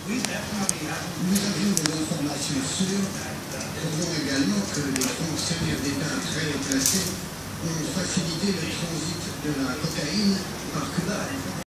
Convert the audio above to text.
Nous avions des informations sûres, prouvant également que les fonctionnaires d'État très haut placés ont facilité le transit de la cocaïne par Cuba.